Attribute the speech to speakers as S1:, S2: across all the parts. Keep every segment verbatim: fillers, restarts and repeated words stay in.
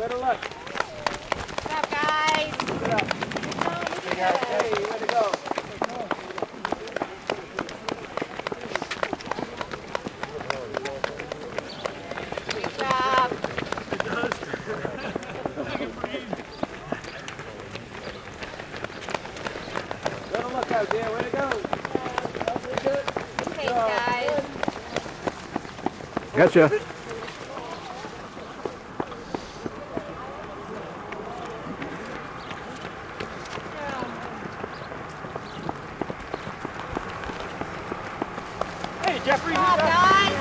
S1: to look.
S2: What's up, guys?
S1: Get up. Hey, guys. Hey, way to go.
S2: Great job.
S1: Let them look out there. Way to go.
S2: Thanks, guys.
S3: Gotcha.
S1: Hey, Jeffrey.
S2: Good job, guys.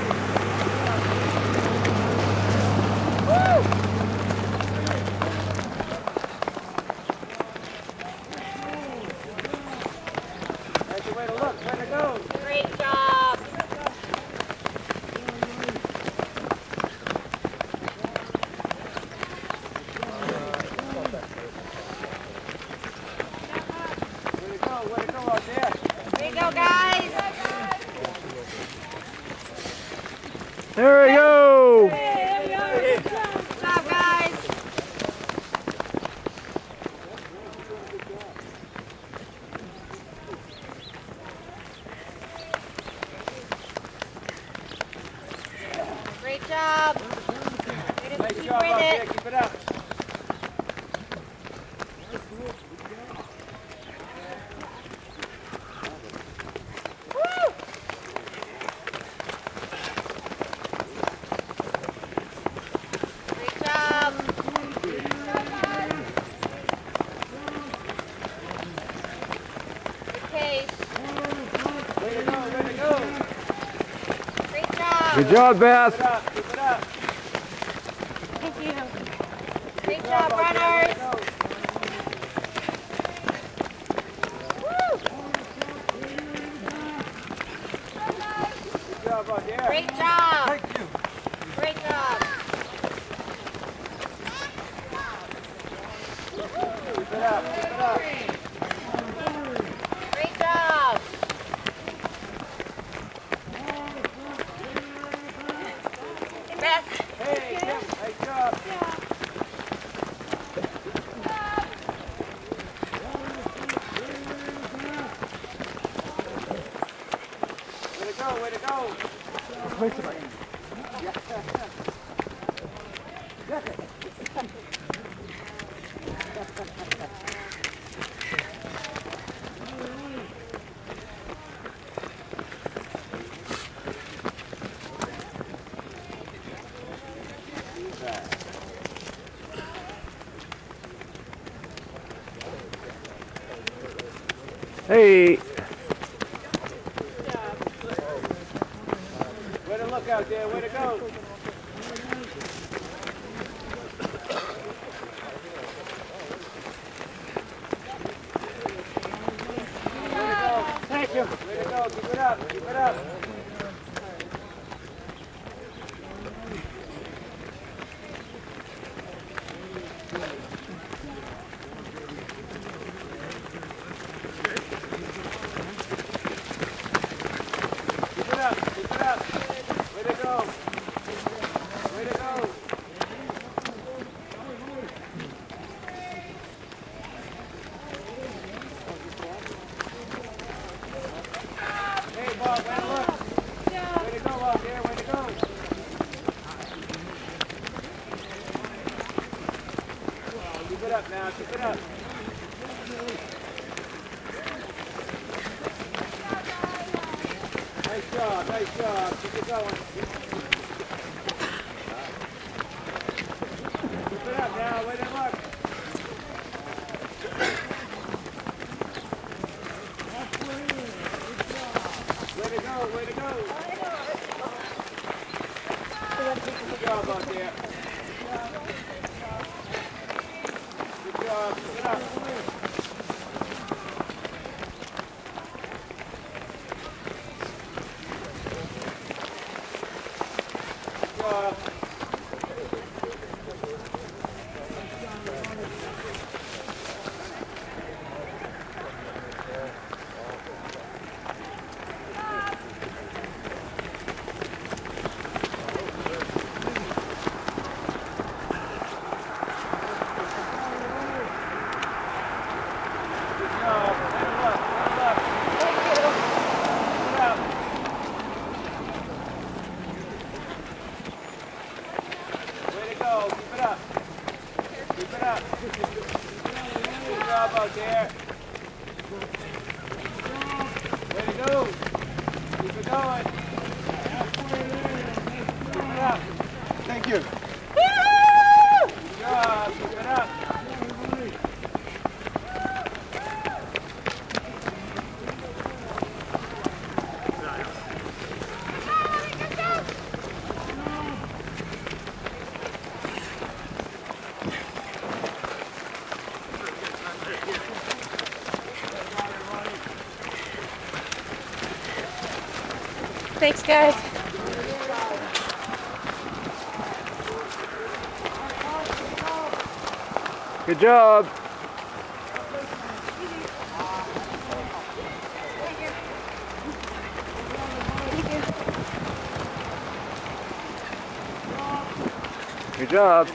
S2: Woo!
S1: That's the way to look. Way to go.
S2: Great job.
S1: Way to go. Way to go out there.
S2: There you go, guys.
S3: There we go.
S2: Good job, guys. Great job. Way to
S1: Nice
S2: keep
S1: job
S2: with
S1: out
S2: it.
S1: there. Keep it up.
S2: Woo! Great job. Good case.
S1: Way to go. Way to go.
S2: Great job.
S3: Good job,
S1: Keep
S3: Beth.
S1: it up. Keep it up.
S2: Thank you. Great
S1: Good
S2: job,
S1: out there. Way
S2: runners.
S1: to go.
S2: Woo!
S1: Good job out there.
S2: Great job.
S1: Thank you.
S2: Great job.
S1: Keep it up. Keep it up.
S2: Great job. Hey, Beth.
S1: Hey, Tim. Nice job. Way to go. Way to go.
S3: Hey.
S1: Way to look out there. Way to go.
S3: Thank you.
S1: Way to go. Keep it up. Keep it up. Keep it up. Keep it up. Way to go. Way to go. Hey, Bob, way to look. Way to go out there. Way to go. Keep it up now. Keep it up. Nice job. Nice job. Keep it going. Keep it up now. Way to look. Way to go. Way to go. Good job out there. Good job. Keep it up. Good job. up. Good job out there. Way to go. Keep it going. Keep it up.
S4: Thank you.
S1: Good job. Keep it up.
S2: Thanks, guys.
S3: Good job. Good job.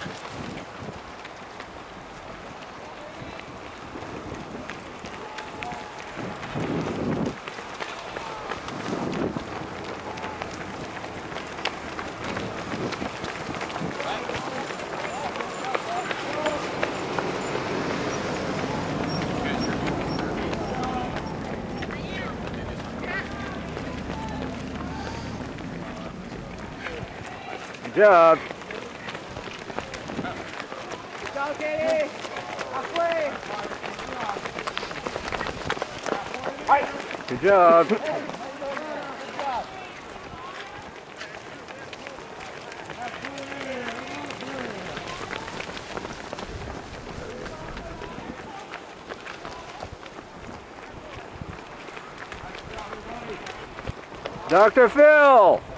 S3: Good job.
S1: Go, Katie. Halfway.
S3: Good job. Doctor Phil.